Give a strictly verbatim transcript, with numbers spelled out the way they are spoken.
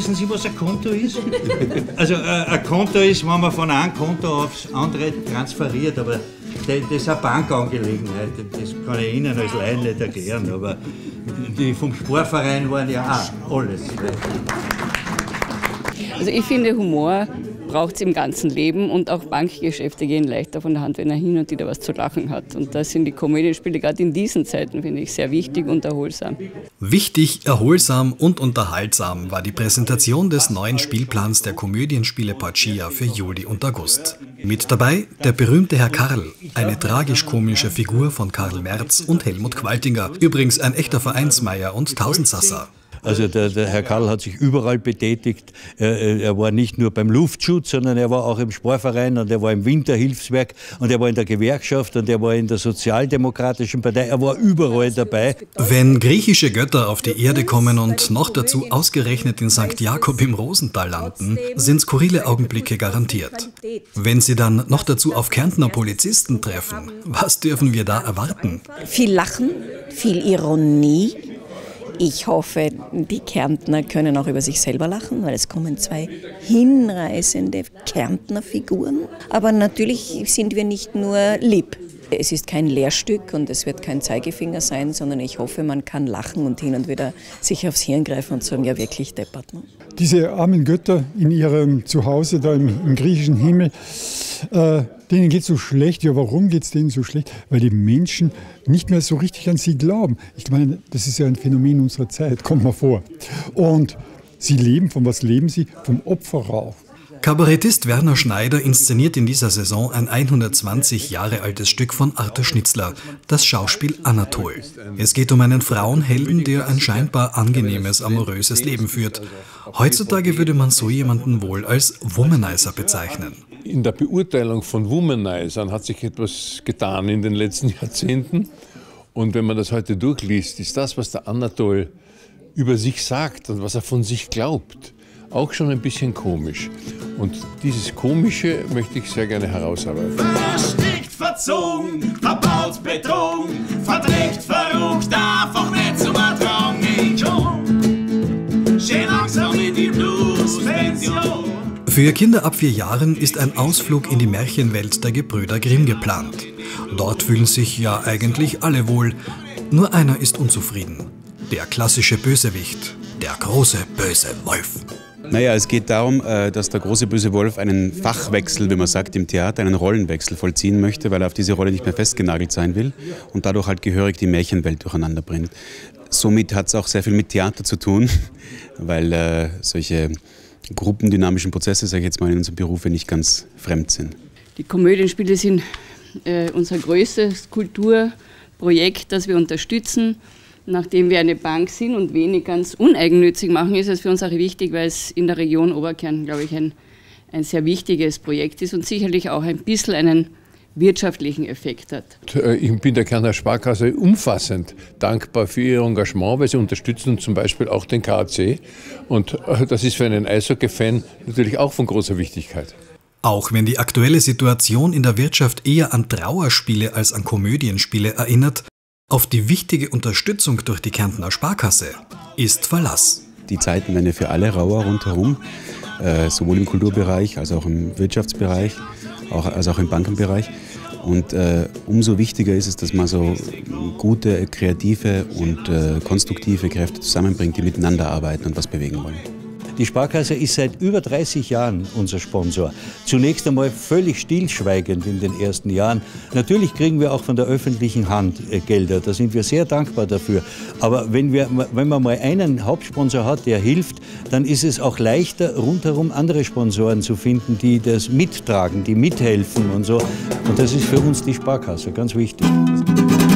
Wissen Sie, was ein Konto ist? Also äh, ein Konto ist, wenn man von einem Konto aufs andere transferiert, aber das ist eine Bankangelegenheit. Das kann ich Ihnen als Laien nicht erklären, aber die vom Sportverein waren ja auch alles. Also ich finde, Humor braucht es im ganzen Leben und auch Bankgeschäfte gehen leichter von der Hand, wenn er hin und wieder was zu lachen hat. Und da sind die Komödienspiele gerade in diesen Zeiten, finde ich, sehr wichtig und erholsam. Wichtig, erholsam und unterhaltsam war die Präsentation des neuen Spielplans der Komödienspiele Porcia für Juli und August. Mit dabei der berühmte Herr Karl, eine tragisch-komische Figur von Karl Merz und Helmut Qualtinger, übrigens ein echter Vereinsmeier und Tausendsasser. Also der, der Herr Karl hat sich überall betätigt. Er, er war nicht nur beim Luftschutz, sondern er war auch im Sportverein und er war im Winterhilfswerk und er war in der Gewerkschaft und er war in der Sozialdemokratischen Partei. Er war überall dabei. Wenn griechische Götter auf die Erde kommen und noch dazu ausgerechnet in Sankt Jakob im Rosental landen, sind skurrile Augenblicke garantiert. Wenn sie dann noch dazu auf Kärntner Polizisten treffen, was dürfen wir da erwarten? Viel Lachen, viel Ironie. Ich hoffe, die Kärntner können auch über sich selber lachen, weil es kommen zwei hinreißende Kärntner Figuren. Aber natürlich sind wir nicht nur lieb. Es ist kein Lehrstück und es wird kein Zeigefinger sein, sondern ich hoffe, man kann lachen und hin und wieder sich aufs Hirn greifen und sagen, ja wirklich deppert. Ne? Diese armen Götter in ihrem Zuhause da im, im griechischen Himmel, äh, denen geht es so schlecht. Ja, warum geht es denen so schlecht? Weil die Menschen nicht mehr so richtig an sie glauben. Ich meine, das ist ja ein Phänomen unserer Zeit, kommt mal vor. Und sie leben, von was leben sie? Vom Opferrauch. Kabarettist Werner Schneider inszeniert in dieser Saison ein hundertzwanzig Jahre altes Stück von Arthur Schnitzler, das Schauspiel Anatol. Es geht um einen Frauenhelden, der ein scheinbar angenehmes, amoröses Leben führt. Heutzutage würde man so jemanden wohl als Womanizer bezeichnen. In der Beurteilung von Womanizern hat sich etwas getan in den letzten Jahrzehnten. Und wenn man das heute durchliest, ist das, was der Anatol über sich sagt und was er von sich glaubt, auch schon ein bisschen komisch. Und dieses Komische möchte ich sehr gerne herausarbeiten. Versteckt, verzogen, verbaut, betrogen, verdreckt, verrucht, einfach nicht zum Ertragen. Ich komm, schön langsam in die Bluespension. Für Kinder ab vier Jahren ist ein Ausflug in die Märchenwelt der Gebrüder Grimm geplant. Dort fühlen sich ja eigentlich alle wohl. Nur einer ist unzufrieden. Der klassische Bösewicht, der große böse Wolf. Naja, es geht darum, dass der große böse Wolf einen Fachwechsel, wie man sagt, im Theater, einen Rollenwechsel vollziehen möchte, weil er auf diese Rolle nicht mehr festgenagelt sein will und dadurch halt gehörig die Märchenwelt durcheinander bringt. Somit hat es auch sehr viel mit Theater zu tun, weil äh, solche gruppendynamischen Prozesse, sage ich jetzt mal, in unserem Beruf nicht ganz fremd sind. Die Komödienspiele sind äh, unser größtes Kulturprojekt, das wir unterstützen. Nachdem wir eine Bank sind und wenig ganz uneigennützig machen, ist es für uns auch wichtig, weil es in der Region Oberkärnten, glaube ich, ein, ein sehr wichtiges Projekt ist und sicherlich auch ein bisschen einen wirtschaftlichen Effekt hat. Ich bin der Kärntner Sparkasse umfassend dankbar für ihr Engagement, weil sie unterstützen zum Beispiel auch den K A C. Und das ist für einen Eishockey-Fan natürlich auch von großer Wichtigkeit. Auch wenn die aktuelle Situation in der Wirtschaft eher an Trauerspiele als an Komödienspiele erinnert, auf die wichtige Unterstützung durch die Kärntner Sparkasse ist Verlass. Die Zeiten werden ja für alle rauer rundherum, äh, sowohl im Kulturbereich als auch im Wirtschaftsbereich, auch, als auch im Bankenbereich. Und äh, umso wichtiger ist es, dass man so gute, kreative und äh, konstruktive Kräfte zusammenbringt, die miteinander arbeiten und was bewegen wollen. Die Sparkasse ist seit über dreißig Jahren unser Sponsor. Zunächst einmal völlig stillschweigend in den ersten Jahren. Natürlich kriegen wir auch von der öffentlichen Hand Gelder, da sind wir sehr dankbar dafür. Aber wenn, wir, wenn man mal einen Hauptsponsor hat, der hilft, dann ist es auch leichter, rundherum andere Sponsoren zu finden, die das mittragen, die mithelfen und so. Und das ist für uns die Sparkasse ganz wichtig.